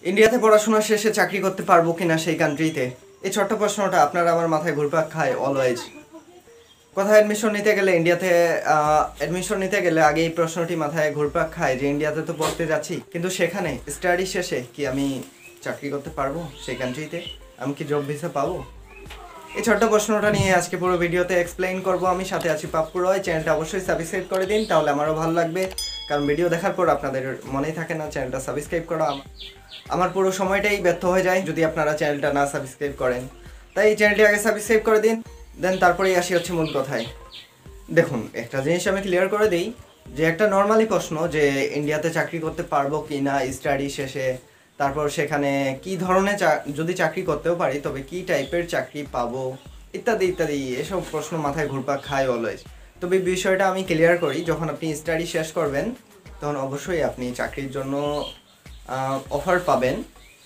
ইন্ডিয়াতে পড়াশোনা শেষে চাকরি করতে পারবো কিনা সেই কান্ট্রিতে, এই ছোট্ট প্রশ্নটা আপনার আমার মাথায় ঘুরপাক খায় অলওয়েজ। কোথাও অ্যাডমিশন নিতে গেলে ইন্ডিয়াতে অ্যাডমিশন নিতে গেলে আগে এই প্রশ্নটি মাথায় ঘুরপাক খায় যে ইন্ডিয়াতে তো পড়তে যাচ্ছি, কিন্তু সেখানে স্টাডি শেষে কি আমি চাকরি করতে পারবো সেই কান্ট্রিতে? আমি কি জব ভিসা পাবো? এই ছোট্ট প্রশ্নটা নিয়ে আজকে পুরো ভিডিওতে এক্সপ্লেইন করব। আমি সাথে আছি পাপ্পু রয়। চ্যানেলটা অবশ্যই সাবস্ক্রাইব করে দিন, তাহলে আমারও ভালো লাগবে, কারণ ভিডিও দেখার পর আপনাদের মনেই থাকে না চ্যানেলটা সাবস্ক্রাইব করা। আমার পুরো সময়টাই ব্যর্থ হয়ে যায় যদি আপনারা চ্যানেলটা না সাবস্ক্রাইব করেন। তাই এই চ্যানেলটি আগে সাবস্ক্রাইব করে দিন, দেন তারপরেই আসি হচ্ছে মূল কথায়। দেখুন, একটা জিনিস আমি ক্লিয়ার করে দিই যে একটা নর্মালি প্রশ্ন যে ইন্ডিয়াতে চাকরি করতে পারবো কি না স্টাডি শেষে, তারপর সেখানে কি ধরনের যদি চাকরি করতেও পারি তবে কি টাইপের চাকরি পাবো, ইত্যাদি ইত্যাদি, এসব প্রশ্ন মাথায় ঘুরপাক খায় অলওয়েজ। তবে বিষয়টা আমি ক্লিয়ার করি, যখন আপনি স্টাডি শেষ করবেন তখন অবশ্যই আপনি চাকরির জন্য অফার পাবেন।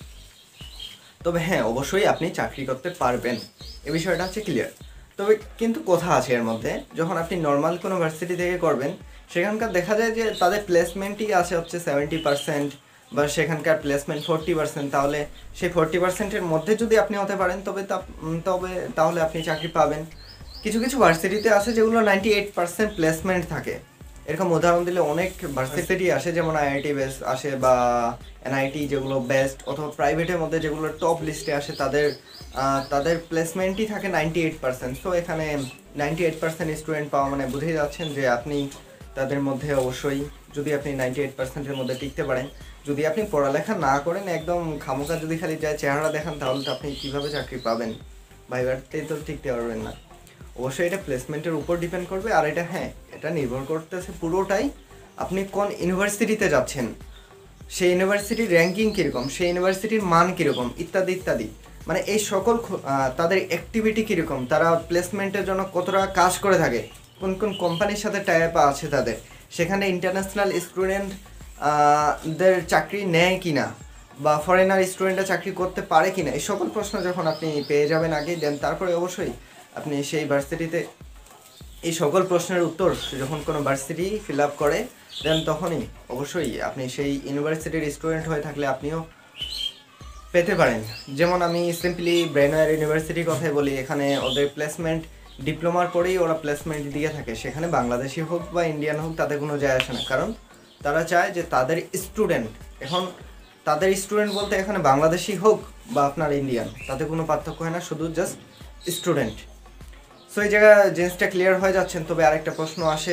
তবে হ্যাঁ, অবশ্যই আপনি চাকরি করতে পারবেন, এ বিষয়টা হচ্ছে ক্লিয়ার। তবে কিন্তু কথা আছে এর মধ্যে, যখন আপনি নর্মাল কোনো ভার্সিটি থেকে করবেন সেখানকার দেখা যায় যে তাদের প্লেসমেন্টই আছে হচ্ছে 70%, বা সেখানকার প্লেসমেন্ট 40%। তাহলে সেই 40%-এর মধ্যে যদি আপনি হতে পারেন তবে তাহলে আপনি চাকরি পাবেন। কিছু কিছু ভার্সিটিতে আছে যেগুলো 98% প্লেসমেন্ট থাকে। এরকম উদাহরণ দিলে অনেক ভার্সিটি আসে, যেমন আইআইটি বেস আসে বা এনআইটি, যেগুলো বেস্ট, অথবা প্রাইভেটের মধ্যে যেগুলো টপ লিস্টে আসে তাদের প্লেসমেন্টই থাকে 98%। সো এখানে 98% স্টুডেন্ট পাওয়া মানে বুঝেই যাচ্ছেন যে আপনি তাদের মধ্যে অবশ্যই, যদি আপনি 98%-এর মধ্যে টিকতে পারেন, যদি আপনি পড়ালেখা না করেন, একদম খামোকা যদি খালি যায় চেহারা দেখান, তাহলে তো আপনি কীভাবে চাকরি পাবেন? ভাইবারতেই তো টিকতে পারবেন না। অবশ্যই এটা প্লেসমেন্টের উপর ডিপেন্ড করবে। আর এটা হ্যাঁ, এটা নির্ভর করতেছে পুরোটাই আপনি কোন ইউনিভার্সিটিতে যাচ্ছেন, সেই ইউনিভার্সিটির র্যাঙ্কিং কীরকম, সেই ইউনিভার্সিটির মান কীরকম, ইত্যাদি ইত্যাদি। মানে এই সকল তাদের অ্যাক্টিভিটি কীরকম, তারা প্লেসমেন্টের জন্য কতটা কাজ করে থাকে, কোন কোন কোম্পানির সাথে টাই আপ আছে তাদের, সেখানে ইন্টারন্যাশনাল স্টুডেন্ট দের চাকরি নেয় কি না, বা ফরেনার স্টুডেন্টরা চাকরি করতে পারে কি না, এই সকল প্রশ্ন যখন আপনি পেয়ে যাবেন আগে, দেন তারপরে অবশ্যই আপনি সেই ভার্সিটিতে এই সকল প্রশ্নের উত্তর যখন কোনো ভার্সিটি ফিল আপ করে, দেন তখনই অবশ্যই আপনি সেই ইউনিভার্সিটির স্টুডেন্ট হয়ে থাকলে আপনিও পেতে পারেন। যেমন আমি সিম্পলি ব্রেনওয়্যার ইউনিভার্সিটির কথাই বলি, এখানে ওদের প্লেসমেন্ট ডিপ্লোমার পরেই ওরা প্লেসমেন্ট দিয়ে থাকে, সেখানে বাংলাদেশি হোক বা ইন্ডিয়ান হোক তাতে কোনো যায় আসে না, কারণ তারা চায় যে তাদের স্টুডেন্ট, এখন তাদের স্টুডেন্ট বলতে এখানে বাংলাদেশি হোক বা আপনার ইন্ডিয়ান, তাতে কোনো পার্থক্য হয় না, শুধু জাস্ট স্টুডেন্ট। সো এই জায়গায় জিনিসটা ক্লিয়ার হয়ে যাচ্ছেন। তবে আরেকটা প্রশ্ন আসে,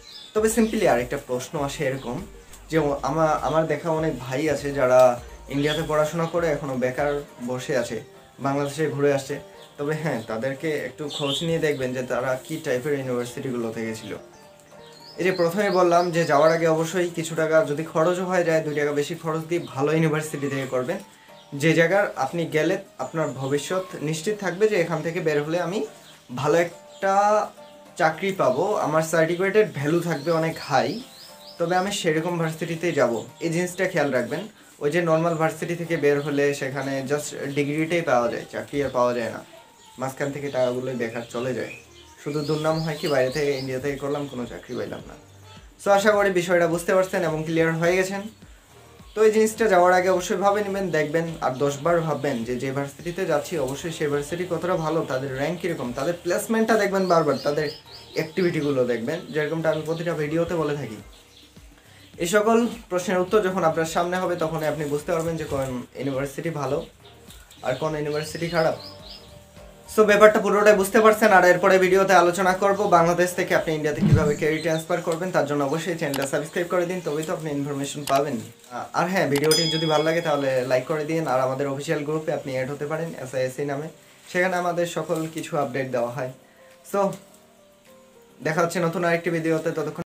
এরকম যে আমার দেখা অনেক ভাই আছে যারা ইন্ডিয়াতে পড়াশোনা করে এখনও বেকার বসে আছে, বাংলাদেশে ঘুরে আসছে। তবে হ্যাঁ, তাদেরকে একটু খোঁজ নিয়ে দেখবেন যে তারা কী টাইপের ইউনিভার্সিটিগুলো থেকে ছিল। এই যে প্রথমে বললাম যে যাওয়ার আগে অবশ্যই কিছু টাকা যদি খরচও হয়ে যায়, 2 টাকা বেশি খরচ দিয়ে ভালো ইউনিভার্সিটি থেকে করবেন, যে জায়গার আপনি গেলে আপনার ভবিষ্যৎ নিশ্চিত থাকবে যে এখান থেকে বের হলে আমি ভালো একটা চাকরি পাবো, আমার সার্টিফিকেটের ভ্যালু থাকবে অনেক হাই, তবে আমি সেরকম ভার্সিটিতেই যাব। এই জিনিসটা খেয়াল রাখবেন। ওই যে নর্মাল ভার্সিটি থেকে বের হলে সেখানে জাস্ট ডিগ্রিটাই পাওয়া যায়, চাকরি আর পাওয়া যায় না, মাঝখান থেকে টাকাগুলোই বেকার চলে যায়। শুধু দুর্নাম হয় কি বাইরে থেকে ইন্ডিয়া থেকে করলাম, কোনো চাকরি পাইলাম না। সো আশা করি বিষয়টা বুঝতে পারছেন এবং ক্লিয়ার হয়ে গেছেন। তো এই জিনিসটা যাওয়ার আগে অবশ্যই ভাবে নেবেন, দেখবেন আর 10 বার ভাববেন যে ভার্সিটিতে যাচ্ছি অবশ্যই সেই ভার্সিটি কতটা ভালো, তাদের র্যাঙ্ক কীরকম, তাদের প্লেসমেন্টটা দেখবেন, বারবার তাদের অ্যাক্টিভিটিগুলো দেখবেন, যেরকমটা আমি প্রতিটা ভিডিওতে বলে থাকি। এই সকল প্রশ্নের উত্তর যখন আপনার সামনে হবে তখনই আপনি বুঝতে পারবেন যে কোন ইউনিভার্সিটি ভালো আর কোন ইউনিভার্সিটি খারাপ। সো ব্যাপারটা পুরোটাই বুঝতে পারছেন। আর এরপরে ভিডিওতে আলোচনা করব বাংলাদেশ থেকে আপনি ইন্ডিয়াতে কীভাবে ক্যারিয়ার ট্রান্সফার করবেন। তার জন্য অবশ্যই চ্যানেলটা সাবস্ক্রাইব করে দিন, তবেই তো আপনি ইনফরমেশন পাবেন। আর হ্যাঁ, ভিডিওটি যদি ভালো লাগে তাহলে লাইক করে দিন। আর আমাদের অফিসিয়াল গ্রুপে আপনি অ্যাড হতে পারেন SISC নামে, সেখানে আমাদের সকল কিছু আপডেট দেওয়া হয়। সো দেখা হচ্ছে নতুন আরেকটি ভিডিওতে, ততক্ষণ